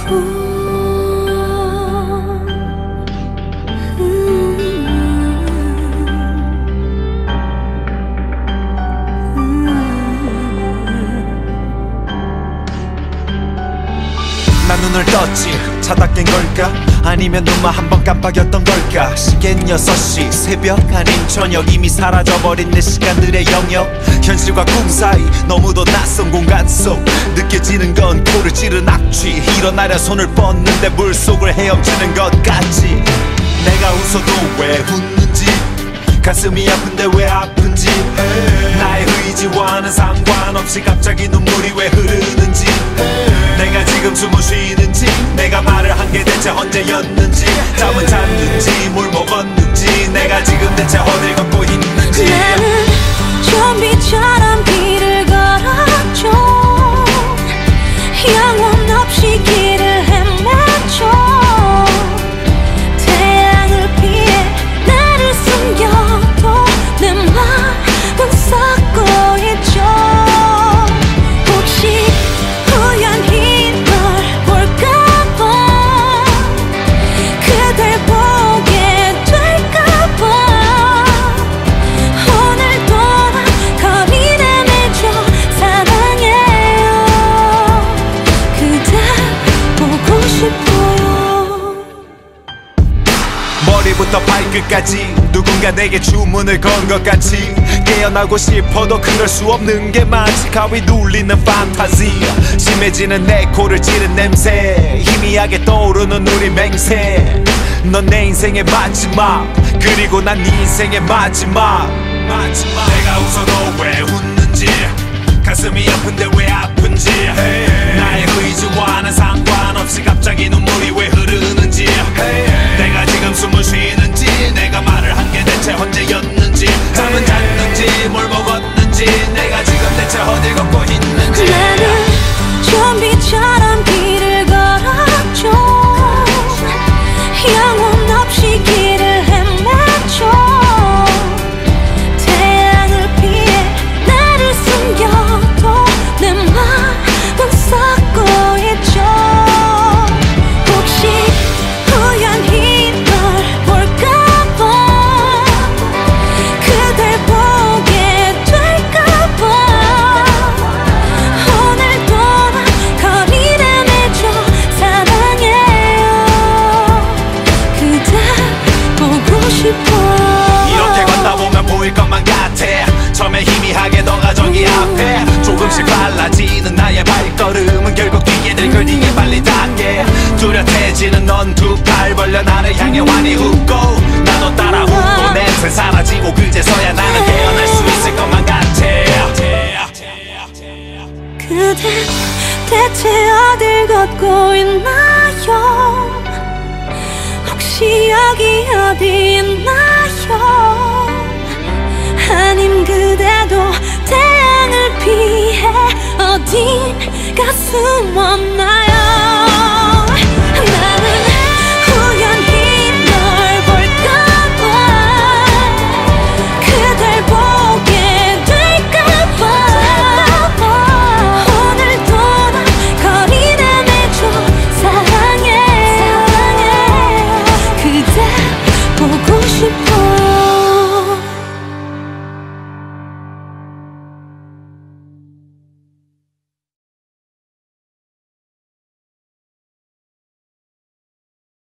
난 눈을 떴지. 자다 깬 걸까? 아니면 눈만 한 번 깜빡였던 걸까? 시계는 6시, 새벽 아닌 저녁. 이미 사라져버린 내 시간들의 영역. 현실과 꿈 사이 너무도 낯선 공간 속 느껴지는 건 코를 찌른 악취. 일어나려 손을 뻗는데 물속을 헤엄치는 것 같지. 내가 웃어도 왜 웃는지, 가슴이 아픈데 왜 아픈지, 나의 의지와는 상관없이 갑자기 눈물이 왜 흐르는지, 내가 지금 숨을 쉬는지, 내가 말을 한 게 대체 언제였는지, 잠은 잤는지 뭘 먹었는지, 내가 지금 대체 어딜 걷고 있는지. 나는 좀비처럼 길을 걸었죠. 영혼 없이 길을 헤맸죠. 태양을 피해 나를 숨겨도 내 마음은 썩고 있죠. 혹시 우연히 널 볼까봐, 그댈 보게 될까봐, 오늘도 난 거리 내밀죠. 사랑해요. 그댈 보고 싶어요. 머리부터 발끝까지 누군가 내게 주문을 건 것 같이 깨어나고 싶어도 그럴 수 없는 게 마치 가위 눌리는 판타지. 심해지는 내 코를 찌른 냄새, 희미하게 떠오르는 우리 맹세. 넌 내 인생의 마지막, 그리고 난 네 인생의 마지막. 내가 웃어도 왜 웃는지, 가슴이 아픈데 왜 아픈지, 나의 의지와는 상관없이 갑자기 눈물이 왜 흐르는지, 내가 지금 숨을 쉬는지, 내가 말을 한 게 대체 언제였는지, 잠은 잤는지 뭘 먹었는지, 내가 지금 대체 어딜 걷고 있는지. 나는 좀비처럼 길을 걸었죠. 영혼 없이 길을 헤맸죠. 태양을 피해 나를 숨겨도 내 마음은 썩고 있죠. 혹시 우연히 널 볼까봐, 그댈 보게 될까봐, 오늘도 난 거리 내밀죠. 사랑해요. 그댈 보고 싶어요. 이렇게 걷다 보면 보일 것만 같아. 처음에 희미하게 너가 저기 앞에, 조금씩 빨라지는 나의 발걸음은 결국 뒤에 될 걸 네게 빨리 닿게. 뚜렷해지는 넌 두 팔 벌려 나를 향해 환히 웃고, 나도 따라 웃고, 냄새 사라지고 그제서야 나는 깨어날 수 있을 것만 같아. 그대 대체 어딜 걷고 있나요? 혹시 여기 어디 있나요? 아님 그대도 태양을 피해 어딘가 숨었나요?